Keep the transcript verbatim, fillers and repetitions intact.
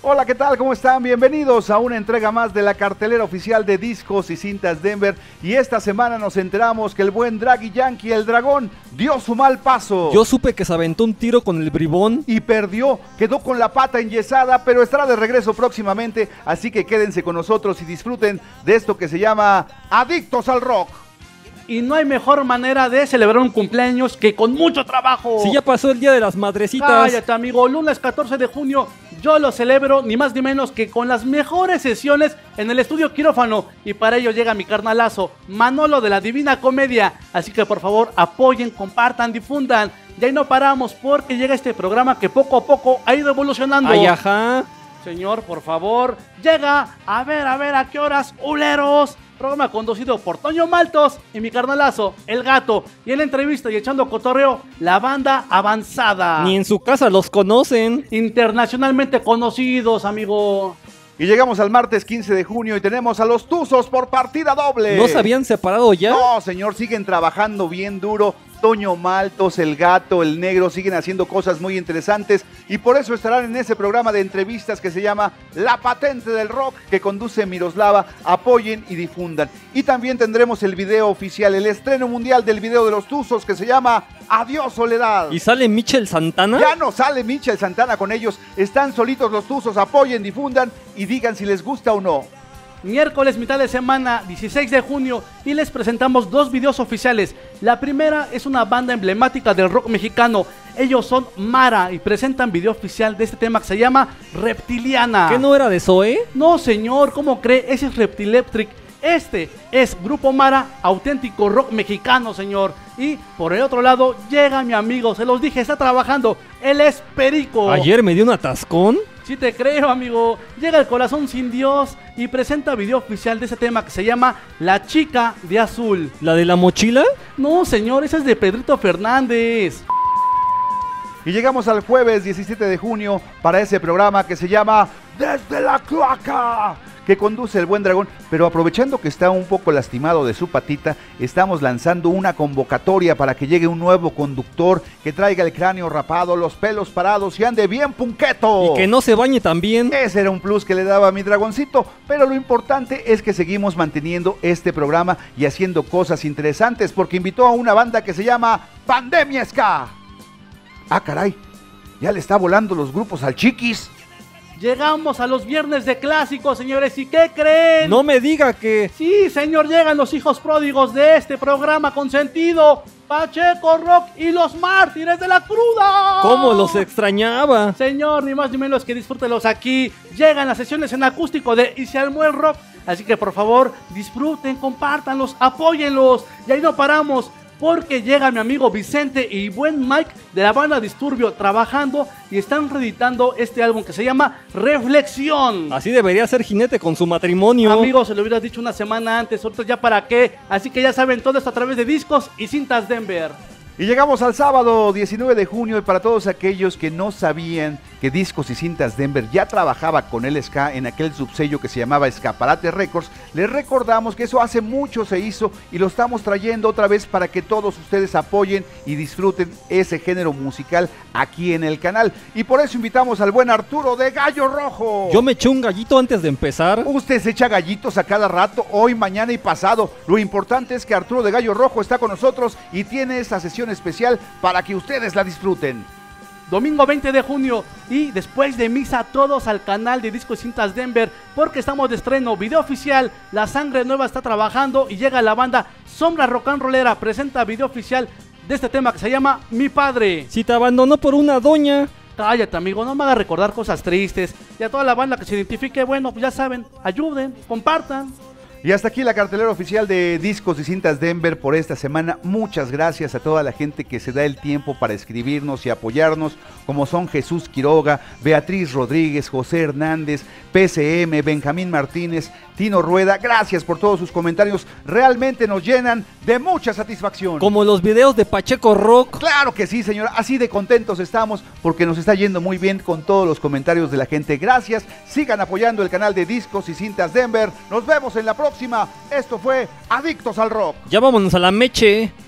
Hola, ¿qué tal? ¿Cómo están? Bienvenidos a una entrega más de la cartelera oficial de Discos y Cintas Denver. Y esta semana nos enteramos que el buen Draggy Yankee, el dragón, dio su mal paso. Yo supe que se aventó un tiro con el bribón. Y perdió, quedó con la pata enyesada, pero estará de regreso próximamente. Así que quédense con nosotros y disfruten de esto que se llama Adictos al Rock. Y no hay mejor manera de celebrar un cumpleaños que con mucho trabajo. Si ya pasó el día de las madrecitas. Cállate, amigo, lunes catorce de junio yo lo celebro ni más ni menos que con las mejores sesiones en el estudio Quirófano. Y para ello llega mi carnalazo, Manolo de la Divina Comedia. Así que por favor apoyen, compartan, difundan. Y ahí no paramos porque llega este programa que poco a poco ha ido evolucionando. Ay, ajá. Señor, por favor, llega, a ver, a ver, a qué horas, uleros. Programa conducido por Toño Maltos y mi carnalazo, El Gato. Y en la entrevista y echando cotorreo, la banda Avanzada. Ni en su casa los conocen. Internacionalmente conocidos, amigo. Y llegamos al martes quince de junio y tenemos a los Tuzos por partida doble. ¿No se habían separado ya? No, señor, siguen trabajando bien duro. Toño Maltos, El Gato, El Negro siguen haciendo cosas muy interesantes y por eso estarán en ese programa de entrevistas que se llama La Patente del Rock, que conduce Miroslava. Apoyen y difundan. Y también tendremos el video oficial, el estreno mundial del video de los Tuzos, que se llama Adiós Soledad. ¿Y sale Michel Santana? Ya no sale Michel Santana con ellos, están solitos los Tuzos. Apoyen, difundan y digan si les gusta o no. Miércoles, mitad de semana, dieciséis de junio, y les presentamos dos videos oficiales. La primera es una banda emblemática del rock mexicano. Ellos son Mara y presentan video oficial de este tema que se llama Reptiliana. ¿Qué no era de Zoe? No, señor, ¿cómo cree? Ese es Reptilectric. Este es Grupo Mara, auténtico rock mexicano, señor. Y por el otro lado llega mi amigo, se los dije, está trabajando. Él es Perico. Ayer me dio un atascón. Sí te creo, amigo. Llega El Corazón Sin Dios y presenta video oficial de ese tema que se llama La Chica de Azul. ¿La de la mochila? No, señor, ese es de Pedrito Fernández. Y llegamos al jueves diecisiete de junio para ese programa que se llama Desde la Cloaca, que conduce el buen dragón. Pero aprovechando que está un poco lastimado de su patita, estamos lanzando una convocatoria para que llegue un nuevo conductor que traiga el cráneo rapado, los pelos parados y ande bien punqueto. Y que no se bañe también. Ese era un plus que le daba a mi dragoncito, pero lo importante es que seguimos manteniendo este programa y haciendo cosas interesantes, porque invitó a una banda que se llama Pandemia Ska. Ah, caray, ya le está volando los grupos al Chiquis. Llegamos a los viernes de clásicos, señores, ¿y qué creen? No me diga que... Sí, señor, llegan los hijos pródigos de este programa consentido, Pacheco Rock y los Mártires de la Cruda. ¿Cómo los extrañaba? Señor, ni más ni menos que disfrútelos aquí. Llegan las sesiones en acústico de Y se armó el rock. Así que por favor, disfruten, compártanlos, apóyenlos. Y ahí no paramos, porque llega mi amigo Vicente y buen Mike de la banda Disturbio trabajando y están reeditando este álbum que se llama Reflexión. Así debería ser Jinete con su matrimonio. Amigo, se lo hubieras dicho una semana antes, ahorita ya para qué. Así que ya saben todo esto a través de Discos y Cintas Denver. Y llegamos al sábado diecinueve de junio y para todos aquellos que no sabían que Discos y Cintas Denver ya trabajaba con el ska en aquel subsello que se llamaba Escaparate Records, les recordamos que eso hace mucho se hizo y lo estamos trayendo otra vez para que todos ustedes apoyen y disfruten ese género musical aquí en el canal. Y por eso invitamos al buen Arturo de Gallo Rojo. Yo me eché un gallito antes de empezar. Usted se echa gallitos a cada rato, hoy, mañana y pasado. Lo importante es que Arturo de Gallo Rojo está con nosotros y tiene esta sesión especial para que ustedes la disfruten. Domingo veinte de junio y después de misa todos al canal de Discos y Cintas Denver porque estamos de estreno, video oficial, La Sangre Nueva está trabajando y llega la banda Sombra Rock and Rollera, presenta video oficial de este tema que se llama Mi Padre. Si te abandonó por una doña. Cállate, amigo, no me hagas recordar cosas tristes. Y a toda la banda que se identifique, bueno, pues ya saben, ayuden, compartan. Y hasta aquí la cartelera oficial de Discos y Cintas Denver por esta semana. Muchas gracias a toda la gente que se da el tiempo para escribirnos y apoyarnos, como son Jesús Quiroga, Beatriz Rodríguez, José Hernández, P C M, Benjamín Martínez, Tino Rueda. Gracias por todos sus comentarios, realmente nos llenan de mucha satisfacción. Como los videos de Pacheco Rock. Claro que sí, señor, así de contentos estamos porque nos está yendo muy bien con todos los comentarios de la gente. Gracias, sigan apoyando el canal de Discos y Cintas Denver. Nos vemos en la próxima. Esto fue Adictos al Rock. Ya vámonos a la meche.